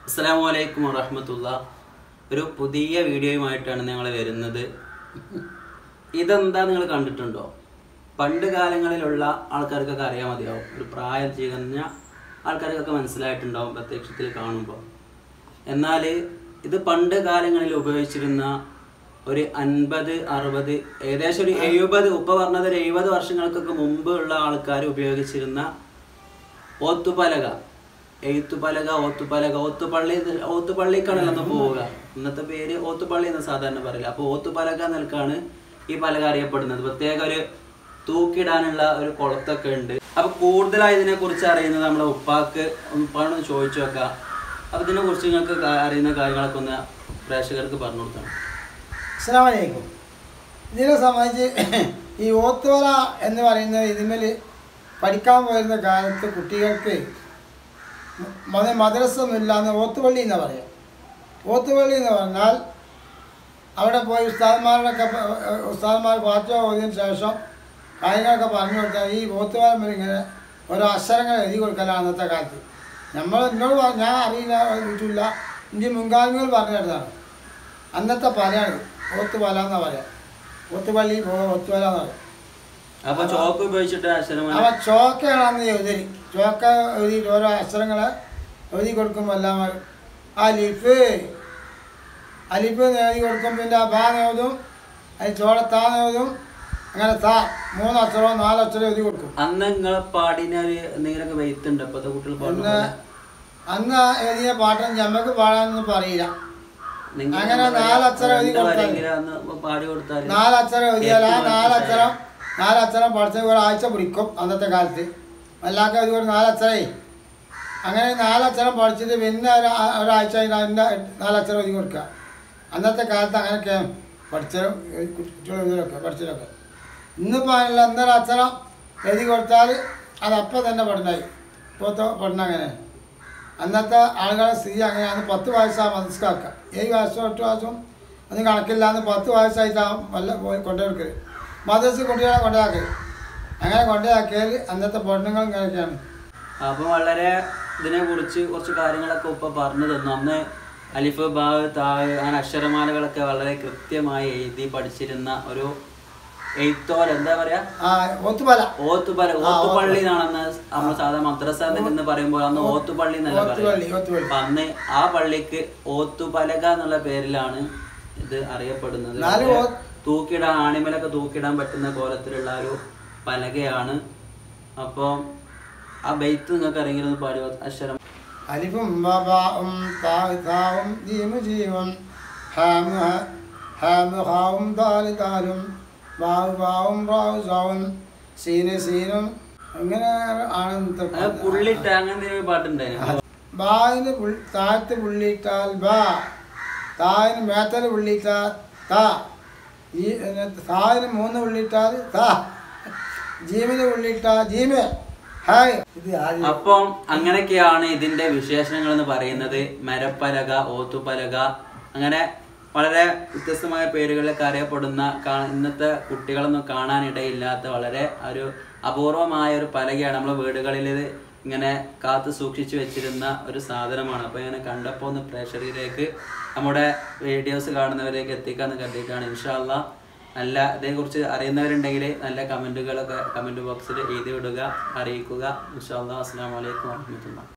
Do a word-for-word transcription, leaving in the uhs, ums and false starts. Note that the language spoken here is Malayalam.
അസ്സലാമു അലൈക്കും വറഹ്മത്തുള്ളാഹി. ഒരു പുതിയ വീഡിയോയുമായിട്ടാണ് ഞങ്ങൾ വരുന്നത്. ഇതെന്താ നിങ്ങൾ കണ്ടിട്ടുണ്ടോ? പണ്ട് കാലങ്ങളിലുള്ള ആൾക്കാർക്കൊക്കെ അറിയാൻ മതിയാവും, ഒരു പ്രായം തികഞ്ഞ ആൾക്കാർക്കൊക്കെ മനസ്സിലായിട്ടുണ്ടാവും പ്രത്യക്ഷത്തിൽ കാണുമ്പോൾ. എന്നാൽ ഇത് പണ്ട് കാലങ്ങളിൽ ഉപയോഗിച്ചിരുന്ന ഒരു അൻപത് അറുപത് ഏകദേശം ഒരു എഴുപത് ഉപ്പ പറഞ്ഞത് ഒരു എഴുപത് വർഷങ്ങൾക്കൊക്കെ മുമ്പ് ഉള്ള ആൾക്കാർ ഉപയോഗിച്ചിരുന്ന ഓത്തുപലക, എഴുത്തുപലക, ഓത്തുപലക, ഓത്തുപള്ളി ഓത്തുപള്ളിക്കാണല്ലോ ഒന്ന് പോവുക. ഇന്നത്തെ പേര് ഓത്തുപള്ളി എന്ന് സാധാരണ പറയില്ല. അപ്പോൾ ഓത്തുപലക നിൽക്കാണ് ഈ പലക അറിയപ്പെടുന്നത്. പ്രത്യേക ഒരു തൂക്കിടാനുള്ള ഒരു കുളത്തൊക്കെ ഉണ്ട്. അപ്പൊ കൂടുതലായി ഇതിനെ കുറിച്ച് അറിയുന്നത് നമ്മളെ ഉപ്പാക്ക് ഉപ്പാണ് ചോദിച്ചു വെക്കാം. അപ്പൊ ഇതിനെ കുറിച്ച് നിങ്ങൾക്ക് അറിയുന്ന കാര്യങ്ങളൊക്കെ ഒന്ന് പ്രേക്ഷകർക്ക് പറഞ്ഞു കൊടുക്കണം. അസ്സലാമു അലൈക്കും. ഇതിനെ സംബന്ധിച്ച് ഈ ഓത്തുവല എന്ന് പറയുന്നത് ഇതിന്മേൽ പഠിക്കാൻ പോയിരുന്ന കാലത്ത് കുട്ടികൾക്ക് മത മദ്രസ ഒന്നുമില്ലാന്ന് ഓത്തുപള്ളി എന്ന് പറയാം. ഓത്തുപള്ളി എന്ന് പറഞ്ഞാൽ അവിടെ പോയി ഉസ്താദന്മാരുടെയൊക്കെ ഉസ്താദന്മാർ പാറ്റ ഓതിയതിന് ശേഷം കാര്യങ്ങളൊക്കെ പറഞ്ഞു കൊടുത്താൽ ഈ ഓത്തുവല ഇങ്ങനെ ഓരോ അക്ഷരങ്ങൾ എഴുതി കൊടുക്കലാണ് അന്നത്തെ കാലത്ത്. നമ്മൾ എന്നോട് ഞാൻ അറിയില്ല, വീട്ടില്ല, ഇന്ത്യ മുൻഗാമികൾ പറഞ്ഞു തരുന്നതാണ്. അന്നത്തെ പലയാണ് ഓത്തുപല എന്നാ പറയാം. ഓത്തുപള്ളി ഓത്തുപല എന്ന് പറയാം. അപ്പൊ ചോക്ക് ഉപയോഗിച്ചിട്ട് അപ്പൊ ചോക്കയാണെന്ന് എഴുതി ചോക്ക എഴുതിയിട്ട് ഓരോ അക്ഷരങ്ങളെ എഴുതി കൊടുക്കുമ്പോൾ എല്ലാം അലിഫ് അലിഫ് എഴുതി കൊടുക്കും. പിന്നെ ബാ എഴുതും, അതിന് ചോള താ എഴുതും, അങ്ങനെ താ മൂന്ന് അക്ഷരവും നാല് അക്ഷരം എഴുതി കൊടുക്കും. അന്ന് നിങ്ങളെ പാടിന എന്തെങ്കിലുമൊക്കെ വെയ്ത്തുണ്ട് ഇപ്പത്തെ കുട്ടികൾ? പിന്നെ അന്ന് എഴുതിയ പാട്ടും ഞമ്മക്ക് പാടാനൊന്നും പറയില്ല. അങ്ങനെ നാലക്ഷരം എഴുതി കൊടുത്താൽ നാലക്ഷരം എഴുതിയാൽ ആ നാലക്ഷരം നാലക്ഷരം പഠിച്ച ഒരാഴ്ച പിടിക്കും അന്നത്തെ കാലത്ത്. അല്ലാതെ ഇതുപോലെ നാലക്ഷരേ അങ്ങനെ നാലക്ഷരം പഠിച്ചിട്ട് പിന്നെ ഒരാഴ്ച അതിൻ്റെ നാലക്ഷരം എഴുതി കൊടുക്കുക. അന്നത്തെ കാലത്ത് അങ്ങനെയൊക്കെ പഠിച്ചതും കുട്ടികൾ എഴുതിയൊക്കെ പഠിച്ചതൊക്കെ. ഇന്നിപ്പോൾ അതിനുള്ള എന്തൊരു അക്ഷരം എഴുതി കൊടുത്താൽ അതപ്പം തന്നെ പഠനമായി. ഇപ്പോഴത്തെ പഠനം അങ്ങനെ. അന്നത്തെ ആളുകളെ സ്ഥിതി അങ്ങനെയാണ്. പത്ത് വയസ്സാണ് മനസ്സിലാക്കുക. ഏഴ് വയസ്സോ എട്ട് വയസ്സും ഒന്നും കണക്കില്ലാന്ന് പത്ത് വയസ്സായിട്ടാണ് വല്ല പോയി കൊണ്ടുപോയി മദ്രസ കുട്ടികളെ കൊണ്ടാക്കി. അങ്ങനെ കൊണ്ടാക്കിയാൽ അന്നത്തെ പഠനങ്ങൾ ഇങ്ങനെയൊക്കെയാണ്. അപ്പം വളരെ ഇതിനെ കുറിച്ച് കുറച്ച് കാര്യങ്ങളൊക്കെ ഉപ്പ പറഞ്ഞു തന്നു. അന്ന് അലിഫ് ബാ താഴ് അങ്ങനെ അക്ഷരമാലകളൊക്കെ വളരെ കൃത്യമായി എഴുതി പഠിച്ചിരുന്ന ഒരു എഴുത്തോല, എന്താ പറയാ, ഓത്തുപല ഓത്തുപല ഓത്തുപള്ളി എന്നാണെന്ന് നമ്മൾ സാധാരണ മദ്രസ എന്ന് പറയുമ്പോൾ അന്ന് ഓത്തുപള്ളി എന്നല്ല പറയുന്നത്. അപ്പൊ അന്ന് ആ പള്ളിക്ക് ഓത്തുപലക എന്നുള്ള പേരിലാണ് ഇത് അറിയപ്പെടുന്നത്. തൂക്കിടാൻ ആണിമലൊക്കെ തൂക്കിടാൻ പറ്റുന്ന കോലത്തിലുള്ള ഒരു പലകയാണ്. അപ്പോൾ ആ ബൈത്ത് നിങ്ങൾക്ക് അറിയെങ്കിലും പാടി അക്ഷരം. അലിഫും ബാഉം താഉം ജീമും ജീമും ഹാമ ഹാമ ഹാവും ദാലി ദാലും വാവ് വാവും റാവ് സാവും സീന് സീനും അങ്ങനെ ആണ്. പുള്ളിട്ട അങ്ങനെ ഒരു പാട്ടുണ്ടായിരുന്നു. ബായിന് താഴത്ത് പുള്ളിയിട്ടാൽ ബാ, തായിന് മേത്തൽ പുള്ളിയിട്ടാൽ താ, ഈ തായിന് മൂന്ന് പുള്ളിയിട്ടാൽ താ, ജീമിന് പുള്ളിയിട്ടാൽ ജീമ് ഹായ്. ഇത് അപ്പം അങ്ങനെയൊക്കെയാണ് ഇതിന്റെ വിശേഷണങ്ങൾ എന്ന് പറയുന്നത്. മരപ്പലക, ഓത്തുപലക, അങ്ങനെ വളരെ വ്യത്യസ്തമായ പേരുകളിലൊക്കെ അറിയപ്പെടുന്ന ഇന്നത്തെ കുട്ടികളൊന്നും കാണാനിടയില്ലാത്ത വളരെ ഒരു അപൂർവമായ ഒരു പലകയാണ്. നമ്മളെ വീടുകളിൽ ഇങ്ങനെ കാത്തു സൂക്ഷിച്ചു വെച്ചിരുന്ന ഒരു സാധനമാണ്. അപ്പോൾ ഇങ്ങനെ കണ്ടപ്പോൾ ഒന്ന് പ്രേക്ഷകരിലേക്ക് നമ്മുടെ വീഡിയോസ് കാണുന്നവരേക്ക് എത്തിക്കാന്ന് കരുതിയിട്ടാണ്. ഇൻഷാ അല്ലാഹ് നല്ല ഇതേക്കുറിച്ച് അറിയുന്നവരുണ്ടെങ്കിൽ നല്ല കമൻറ്റുകളൊക്കെ കമൻറ്റ് ബോക്സിൽ എഴുതി വിടുക, അറിയിക്കുക. ഇൻഷാ അല്ലാഹ്. അസ്സലാമു അലൈക്കും വറഹ്മത്തുള്ളാഹി.